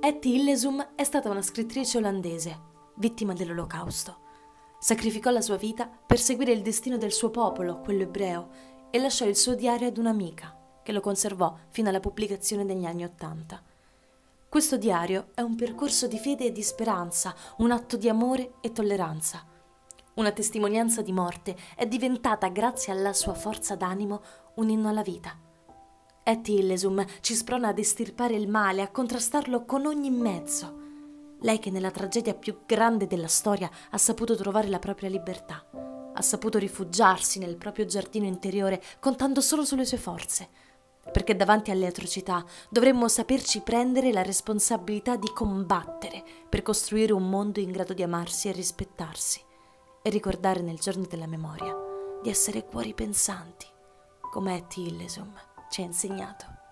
Etty Hillesum è stata una scrittrice olandese, vittima dell'Olocausto. Sacrificò la sua vita per seguire il destino del suo popolo, quello ebreo, e lasciò il suo diario ad un'amica, che lo conservò fino alla pubblicazione negli anni '80. Questo diario è un percorso di fede e di speranza, un atto di amore e tolleranza. Una testimonianza di morte è diventata, grazie alla sua forza d'animo, un inno alla vita. Etty Hillesum ci sprona ad estirpare il male, a contrastarlo con ogni mezzo. Lei che nella tragedia più grande della storia ha saputo trovare la propria libertà, ha saputo rifugiarsi nel proprio giardino interiore contando solo sulle sue forze. Perché davanti alle atrocità dovremmo saperci prendere la responsabilità di combattere per costruire un mondo in grado di amarsi e rispettarsi e ricordare nel giorno della memoria di essere cuori pensanti, come Etty Hillesum ci ha insegnato.